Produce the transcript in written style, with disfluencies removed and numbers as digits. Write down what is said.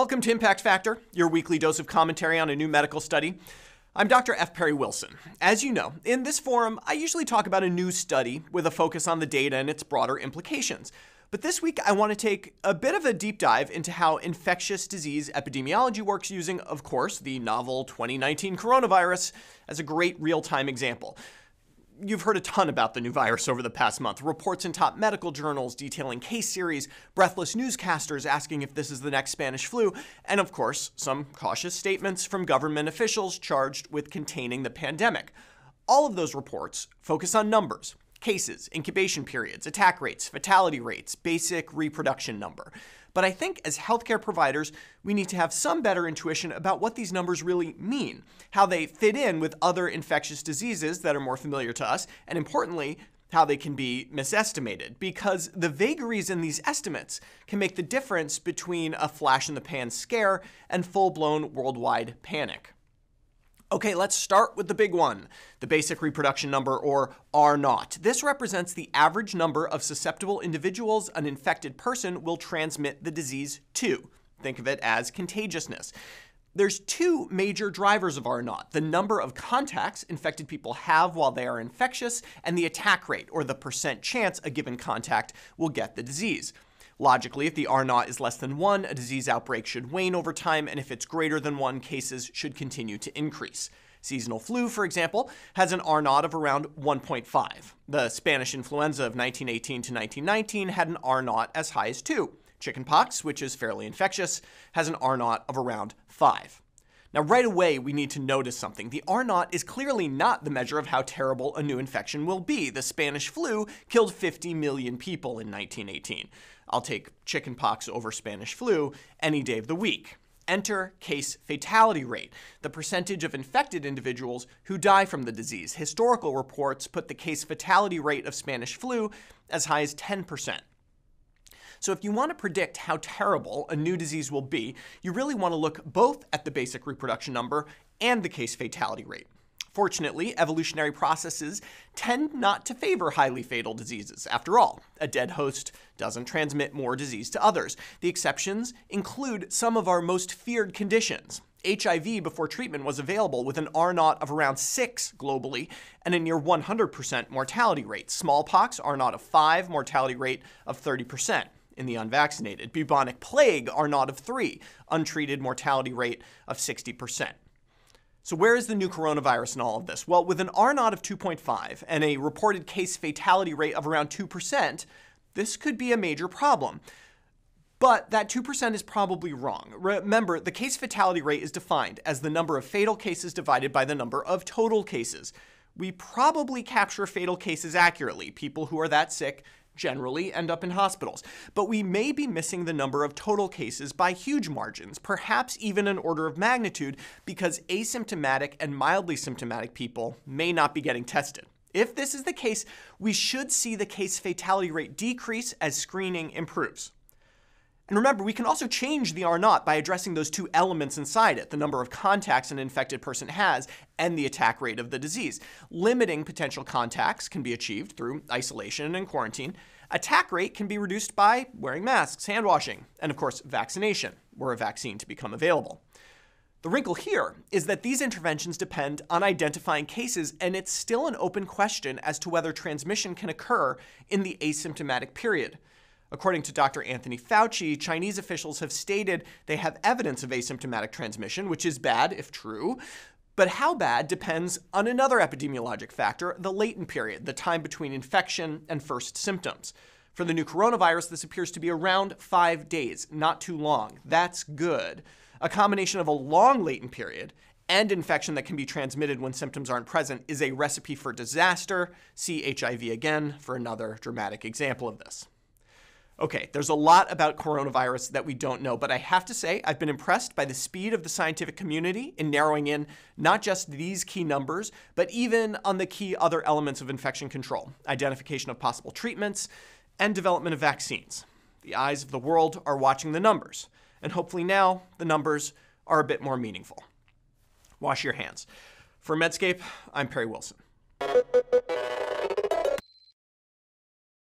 Welcome to Impact Factor, your weekly dose of commentary on a new medical study. I'm Dr. F. Perry Wilson. As you know, in this forum, I usually talk about a new study with a focus on the data and its broader implications. But this week, I want to take a bit of a deep dive into how infectious disease epidemiology works using, of course, the novel 2019 coronavirus as a great real-time example. You've heard a ton about the new virus over the past month. Reports in top medical journals detailing case series, breathless newscasters asking if this is the next Spanish flu, and of course, some cautious statements from government officials charged with containing the pandemic. All of those reports focus on numbers, cases, incubation periods, attack rates, fatality rates, basic reproduction number. But I think as healthcare providers, we need to have some better intuition about what these numbers really mean, how they fit in with other infectious diseases that are more familiar to us, and importantly, how they can be misestimated, because the vagaries in these estimates can make the difference between a flash-in-the-pan scare and full-blown worldwide panic. Okay, let's start with the big one, the basic reproduction number, or R0. This represents the average number of susceptible individuals an infected person will transmit the disease to. Think of it as contagiousness. There's two major drivers of R0, the number of contacts infected people have while they are infectious, and the attack rate, or the percent chance a given contact will get the disease. Logically, if the R0 is less than 1, a disease outbreak should wane over time, and if it's greater than 1, cases should continue to increase. Seasonal flu, for example, has an R0 of around 1.5. The Spanish influenza of 1918 to 1919 had an R0 as high as 2. Chickenpox, which is fairly infectious, has an R0 of around 5. Now, right away, we need to notice something. The R0 is clearly not the measure of how terrible a new infection will be. The Spanish flu killed 50 million people in 1918. I'll take chickenpox over Spanish flu any day of the week. Enter case fatality rate, the percentage of infected individuals who die from the disease. Historical reports put the case fatality rate of Spanish flu as high as 10%. So if you want to predict how terrible a new disease will be, you really want to look both at the basic reproduction number and the case fatality rate. Fortunately, evolutionary processes tend not to favor highly fatal diseases. After all, a dead host doesn't transmit more disease to others. The exceptions include some of our most feared conditions. HIV before treatment was available with an R0 of around 6 globally and a near 100% mortality rate. Smallpox, R0 of 5, mortality rate of 30%. In the unvaccinated. Bubonic plague, R0 of 3, untreated mortality rate of 60%. So where is the new coronavirus in all of this? Well, with an R0 of 2.5 and a reported case fatality rate of around 2%, this could be a major problem. But that 2% is probably wrong. Remember, the case fatality rate is defined as the number of fatal cases divided by the number of total cases. We probably capture fatal cases accurately. People who are that sick generally end up in hospitals. But we may be missing the number of total cases by huge margins, perhaps even an order of magnitude, because asymptomatic and mildly symptomatic people may not be getting tested. If this is the case, we should see the case fatality rate decrease as screening improves. And remember, we can also change the R0 by addressing those two elements inside it, the number of contacts an infected person has and the attack rate of the disease. Limiting potential contacts can be achieved through isolation and quarantine. Attack rate can be reduced by wearing masks, hand washing, and of course, vaccination, were a vaccine to become available. The wrinkle here is that these interventions depend on identifying cases, and it's still an open question as to whether transmission can occur in the asymptomatic period. According to Dr. Anthony Fauci, Chinese officials have stated they have evidence of asymptomatic transmission, which is bad if true. But how bad depends on another epidemiologic factor, the latent period, the time between infection and first symptoms. For the new coronavirus, this appears to be around 5 days, not too long. That's good. A combination of a long latent period and infection that can be transmitted when symptoms aren't present is a recipe for disaster. See HIV again for another dramatic example of this. Okay, there's a lot about coronavirus that we don't know, but I have to say I've been impressed by the speed of the scientific community in narrowing in not just these key numbers, but even on the key other elements of infection control, identification of possible treatments, and development of vaccines. The eyes of the world are watching the numbers, and hopefully now the numbers are a bit more meaningful. Wash your hands. For Medscape, I'm Perry Wilson.